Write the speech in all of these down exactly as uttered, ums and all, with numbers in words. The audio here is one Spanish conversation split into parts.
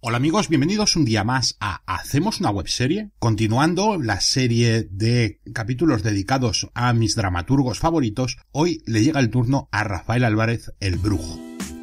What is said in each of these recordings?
Hola amigos, bienvenidos un día más a ¿Hacemos una webserie? Continuando la serie de capítulos dedicados a mis dramaturgos favoritos, hoy le llega el turno a Rafael Álvarez, el Brujo.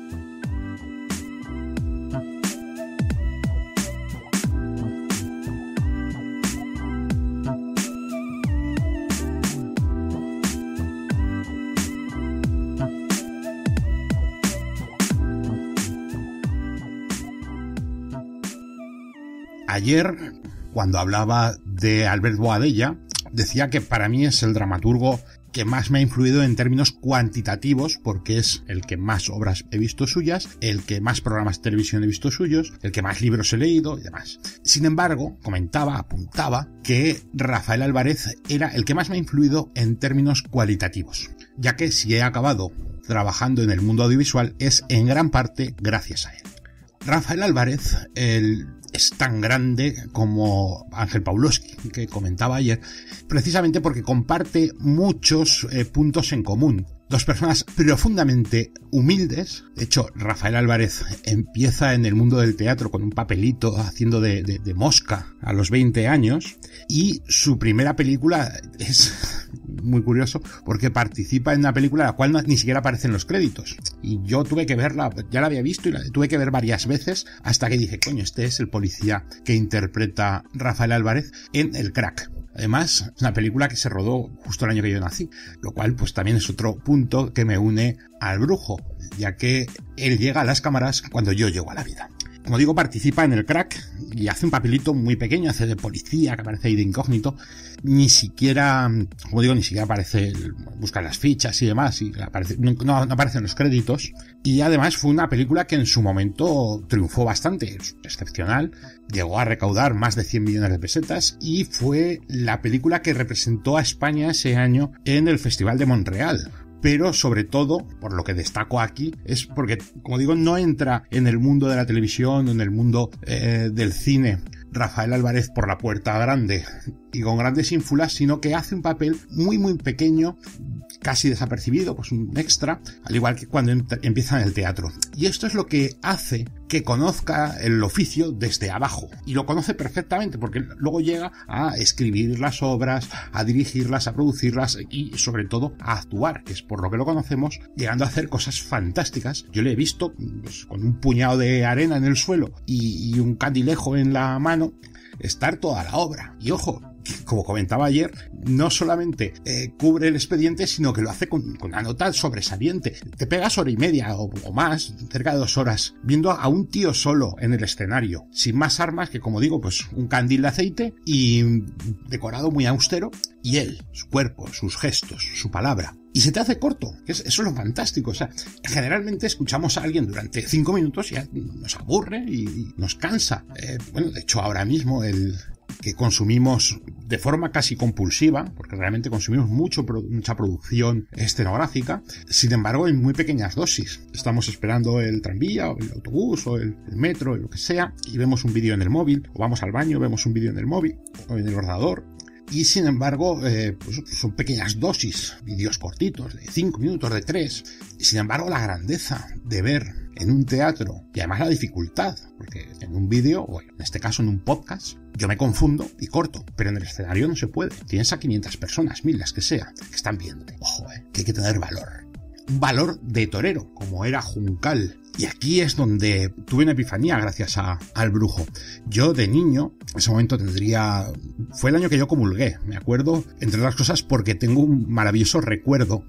Ayer, cuando hablaba de Albert Boadella, decía que para mí es el dramaturgo que más me ha influido en términos cuantitativos, porque es el que más obras he visto suyas, el que más programas de televisión he visto suyos, el que más libros he leído y demás. Sin embargo, comentaba, apuntaba, que Rafael Álvarez era el que más me ha influido en términos cualitativos, ya que si he acabado trabajando en el mundo audiovisual es en gran parte gracias a él. Rafael Álvarez, el es tan grande como Ángel Pawlowski, que comentaba ayer, precisamente porque comparte muchos eh, puntos en común. Dos personas profundamente humildes. De hecho, Rafael Álvarez empieza en el mundo del teatro con un papelito haciendo de, de, de mosca a los veinte años, y su primera película es muy curioso porque participa en una película en la cual no, ni siquiera aparecen los créditos. Y yo tuve que verla, ya la había visto y la tuve que ver varias veces hasta que dije, coño, este es el policía que interpreta Rafael Álvarez en El Crack. Además, es una película que se rodó justo el año que yo nací, lo cual pues también es otro punto que me une al Brujo, ya que él llega a las cámaras cuando yo llego a la vida. Como digo, participa en El Crack y hace un papelito muy pequeño, hace de policía, que aparece ahí de incógnito. Ni siquiera, como digo, ni siquiera aparece, busca las fichas y demás, y aparece, no, no aparecen los créditos. Y además fue una película que en su momento triunfó bastante, es excepcional. Llegó a recaudar más de cien millones de pesetas y fue la película que representó a España ese año en el Festival de Montreal. Pero sobre todo, por lo que destaco aquí, es porque, como digo, no entra en el mundo de la televisión o en el mundo eh, del cine Rafael Álvarez por la puerta grande y con grandes ínfulas, sino que hace un papel muy muy pequeño, casi desapercibido, pues un extra, al igual que cuando empieza en el teatro. Y esto es lo que hace que conozca el oficio desde abajo, y lo conoce perfectamente porque luego llega a escribir las obras, a dirigirlas, a producirlas y sobre todo a actuar, que es por lo que lo conocemos, llegando a hacer cosas fantásticas. Yo le he visto pues, con un puñado de arena en el suelo y, y un candilejo en la mano estar toda la obra. Y ojo, como comentaba ayer, no solamente eh, cubre el expediente, sino que lo hace con, con una nota sobresaliente. Te pegas hora y media o, o más, cerca de dos horas, viendo a un tío solo en el escenario, sin más armas que, como digo, pues un candil de aceite y decorado muy austero, y él, su cuerpo, sus gestos, su palabra. Y se te hace corto, que es, eso es lo fantástico. O sea, generalmente escuchamos a alguien durante cinco minutos y ya nos aburre y, y nos cansa. Eh, bueno, de hecho ahora mismo el que consumimos de forma casi compulsiva, porque realmente consumimos mucho, mucha producción escenográfica, sin embargo en muy pequeñas dosis. Estamos esperando el tranvía o el autobús o el, el metro, lo que sea, y vemos un vídeo en el móvil, o vamos al baño, vemos un vídeo en el móvil o en el ordenador. Y sin embargo, eh, pues son pequeñas dosis, vídeos cortitos, de cinco minutos, de tres. Y sin embargo, la grandeza de ver en un teatro, y además la dificultad, porque en un vídeo, o en este caso en un podcast, yo me confundo y corto, pero en el escenario no se puede. Tienes a quinientas personas, mil, las que sea, que están viéndote. Ojo, eh, que hay que tener valor. Un valor de torero, como era Juncal. Y aquí es donde tuve una epifanía gracias a, al Brujo. Yo de niño, en ese momento tendría... Fue el año que yo comulgué, me acuerdo, entre otras cosas porque tengo un maravilloso recuerdo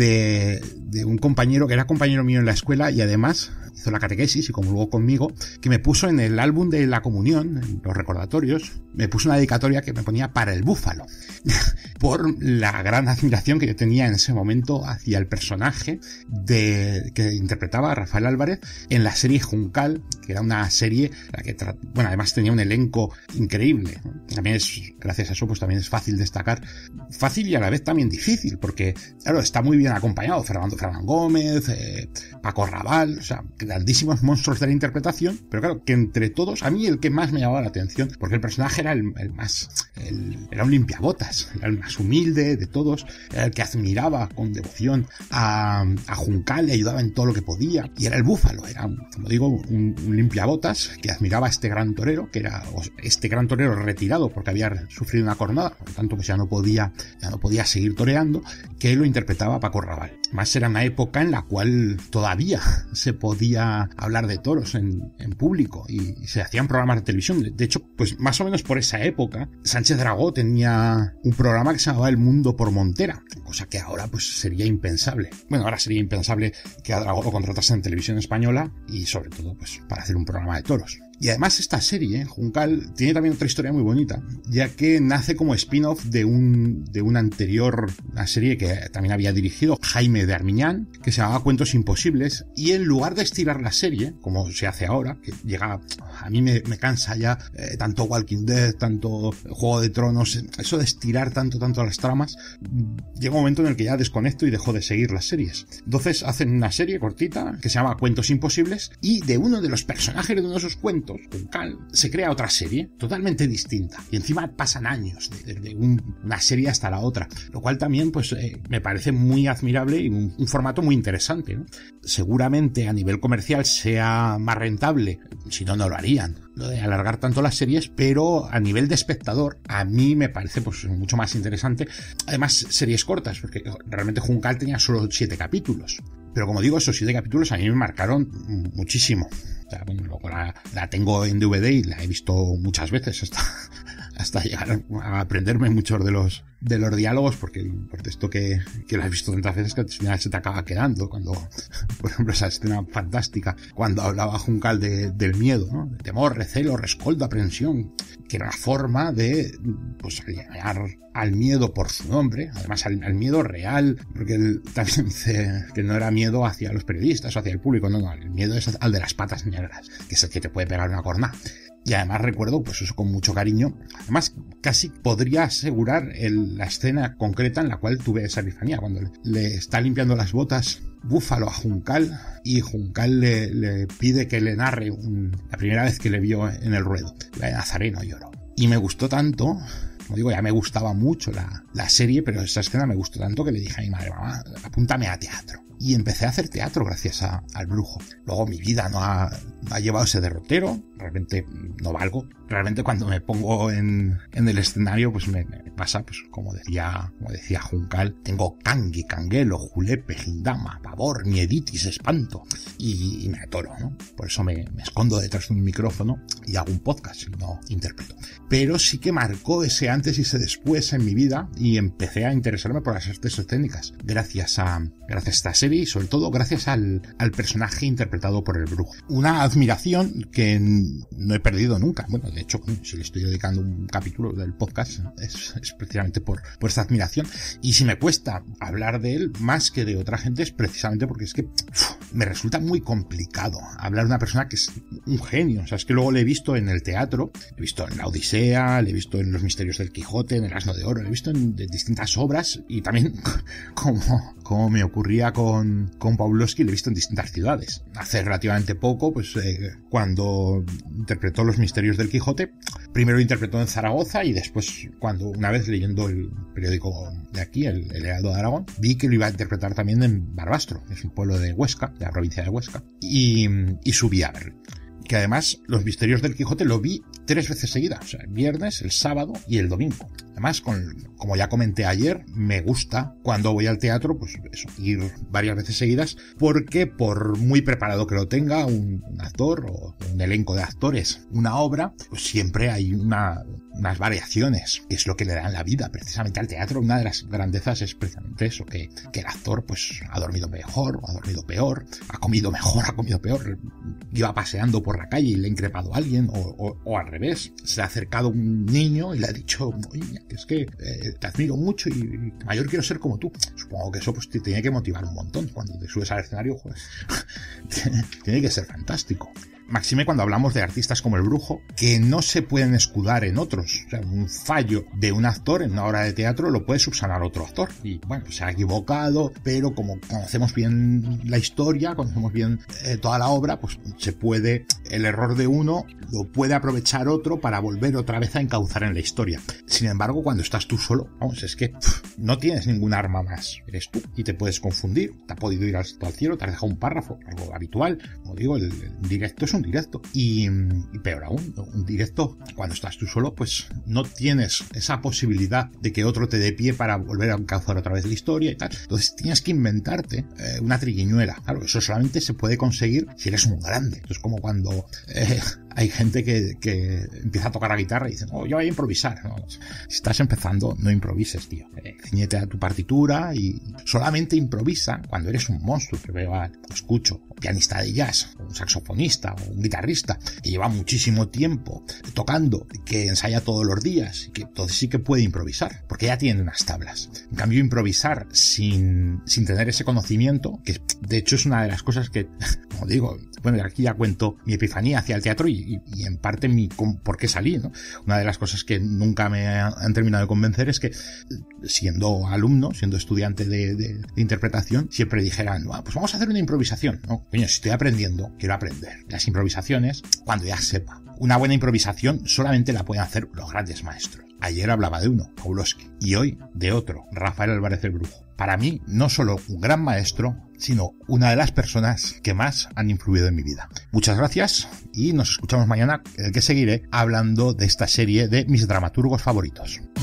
de, de un compañero que era compañero mío en la escuela y además hizo la catequesis y comulgó conmigo, que me puso en el álbum de la comunión, en los recordatorios, me puso una dedicatoria que me ponía para el búfalo, por la gran admiración que yo tenía en ese momento hacia el personaje de que interpretaba Rafael Álvarez en la serie Juncal, que era una serie la que tra- bueno, además tenía un elenco increíble, ¿no? También es, gracias a eso, pues también es fácil destacar, fácil y a la vez también difícil, porque claro, está muy bien acompañado, Fernando Fernán Gómez, eh, Paco Raval, o sea, grandísimos monstruos de la interpretación, pero claro, que entre todos, a mí el que más me llamaba la atención, porque el personaje personaje era el, el más, el, era un limpiabotas, era el más humilde de todos, era el que admiraba con devoción a, a Juncal, le ayudaba en todo lo que podía, y era el búfalo, era, como digo, un, un limpiabotas que admiraba a este gran torero, que era este gran torero retirado porque había sufrido una cornada, por lo tanto pues ya no podía, ya no podía seguir toreando, que lo interpretaba Paco Raval. Más era una época en la cual todavía se podía hablar de toros en, en público y, y se hacían programas de televisión. De hecho, pues más o menos por esa época, Sánchez Dragó tenía un programa que se llamaba El Mundo por Montera, cosa que ahora pues sería impensable. Bueno, ahora sería impensable que a Dragó lo contratasen en televisión española y sobre todo pues para hacer un programa de toros. Y además esta serie, Juncal, tiene también otra historia muy bonita, ya que nace como spin-off de un de una anterior una serie que también había dirigido Jaime de Armiñán, que se llamaba Cuentos Imposibles, y en lugar de estirar la serie, como se hace ahora, que llega, a mí me, me cansa ya eh, tanto Walking Dead, tanto Juego de Tronos, eso de estirar tanto, tanto las tramas, llega un momento en el que ya desconecto y dejo de seguir las series. Entonces hacen una serie cortita que se llama Cuentos Imposibles, y de uno de los personajes de uno de esos cuentos, Juncal, se crea otra serie totalmente distinta y encima pasan años de, de, de un, una serie hasta la otra, lo cual también pues eh, me parece muy admirable y un, un formato muy interesante, ¿no? Seguramente a nivel comercial sea más rentable, si no no lo harían, lo de alargar tanto las series, pero a nivel de espectador a mí me parece pues mucho más interesante. Además series cortas, porque realmente Juncal tenía solo siete capítulos. Pero como digo, esos siete capítulos a mí me marcaron muchísimo. O sea, bueno, luego la, la tengo en D V D y la he visto muchas veces hasta, hasta llegar a aprenderme muchos de los de los diálogos, porque por esto que, que la he visto tantas veces que al final se te acaba quedando. Cuando, por ejemplo, esa escena fantástica, cuando hablaba Juncal de, del miedo, ¿no? De temor, recelo, rescoldo, aprensión, que era una forma de, pues, llamar al miedo por su nombre, además al, al miedo real, porque él también dice que no era miedo hacia los periodistas o hacia el público, no, no, el miedo es al de las patas negras, que es el que te puede pegar una cornada. Y además recuerdo, pues eso con mucho cariño. Además, casi podría asegurar el, la escena concreta en la cual tuve esa epifanía, cuando le, le está limpiando las botas Búfalo a Juncal y Juncal le, le pide que le narre un, la primera vez que le vio en el ruedo, la de Nazareno Lloro. Y me gustó tanto, como digo, ya me gustaba mucho la, la serie, pero esa escena me gustó tanto que le dije a mi madre, mamá, apúntame a teatro. Y empecé a hacer teatro gracias a, al Brujo. Luego mi vida no ha, no ha llevado ese derrotero, realmente no valgo. Realmente cuando me pongo en, en el escenario, pues me, me pasa, pues como decía, como decía Juncal, tengo cangui, canguelo, julepe, gindama, pavor, mieditis, espanto, y, y me atoro, ¿no? Por eso me, me escondo detrás de un micrófono y hago un podcast y no interpreto. Pero sí que marcó ese antes y ese después en mi vida y empecé a interesarme por las artes escénicas gracias a, gracias a esta serie y sobre todo gracias al, al personaje interpretado por el Brujo. Una admiración que no he perdido nunca. Bueno, de hecho, si le estoy dedicando un capítulo del podcast es, es precisamente por, por esta admiración. Y si me cuesta hablar de él más que de otra gente es precisamente porque es que uf, me resulta muy complicado hablar de una persona que es un genio. O sea, es que luego le he visto en el teatro, le he visto en La Odisea, le he visto en Los Misterios del Quijote, en El Asno de Oro, le he visto en de distintas obras y también como, como me ocurría con, con Pawlowski, le he visto en distintas ciudades. Hace relativamente poco, pues eh, cuando interpretó Los Misterios del Quijote, primero lo interpretó en Zaragoza y después, cuando una vez leyendo el periódico de aquí, el, el Heraldo de Aragón, vi que lo iba a interpretar también en Barbastro, que es un pueblo de Huesca, de la provincia de Huesca, y, y subí a verlo. Que además Los Misterios del Quijote lo vi tres veces seguidas, o sea, el viernes, el sábado y el domingo. Además, con, como ya comenté ayer, me gusta cuando voy al teatro, pues eso, ir varias veces seguidas, porque por muy preparado que lo tenga un, un actor o un elenco de actores, una obra, pues siempre hay una, unas variaciones, que es lo que le dan la vida precisamente al teatro. Una de las grandezas es precisamente eso, que, que el actor pues ha dormido mejor o ha dormido peor, ha comido mejor, ha comido peor, iba paseando por la calle y le ha increpado a alguien, o, o, o al revés, se ha acercado un niño y le ha dicho, oye, que es que eh, te admiro mucho y, y mayor quiero ser como tú. Supongo que eso pues te tiene que motivar un montón cuando te subes al escenario, pues tiene que ser fantástico. Máxime cuando hablamos de artistas como el Brujo, que no se pueden escudar en otros. O sea, un fallo de un actor en una obra de teatro lo puede subsanar otro actor. Y bueno, pues se ha equivocado, pero como conocemos bien la historia, conocemos bien eh, toda la obra, pues se puede, el error de uno lo puede aprovechar otro para volver otra vez a encauzar en la historia. Sin embargo, cuando estás tú solo, vamos, es que pff, no tienes ningún arma más. Eres tú y te puedes confundir. Te ha podido ir al, al cielo, te has dejado un párrafo, algo habitual. Como digo, el, el directo es un directo. Y, y peor aún, un directo, cuando estás tú solo, pues no tienes esa posibilidad de que otro te dé pie para volver a encauzar otra vez la historia y tal. Entonces tienes que inventarte eh, una triquiñuela. Claro, eso solamente se puede conseguir si eres un grande. Es como cuando eh, hay gente que, que empieza a tocar la guitarra y dice, oh, yo voy a improvisar. No, si estás empezando, no improvises, tío. Eh, ciñete a tu partitura y solamente improvisa cuando eres un monstruo. Que veo, a, escucho, un pianista de jazz, un saxofonista o un guitarrista que lleva muchísimo tiempo tocando, que ensaya todos los días, y que entonces sí que puede improvisar, porque ya tiene unas tablas. En cambio, improvisar sin, sin tener ese conocimiento, que de hecho es una de las cosas que, como digo, bueno, aquí ya cuento mi epifanía hacia el teatro y, y, y en parte mi por qué salí, ¿no? Una de las cosas que nunca me han terminado de convencer es que, siendo alumno, siendo estudiante de, de, de interpretación, siempre dijeran, ah, pues vamos a hacer una improvisación. No, coño, si estoy aprendiendo, quiero aprender. Las improvisaciones, cuando ya sepa. Una buena improvisación solamente la pueden hacer los grandes maestros. Ayer hablaba de uno, Pawlowski, y hoy de otro, Rafael Álvarez el Brujo. Para mí, no solo un gran maestro, sino una de las personas que más han influido en mi vida. Muchas gracias y nos escuchamos mañana, en el que seguiré hablando de esta serie de mis dramaturgos favoritos.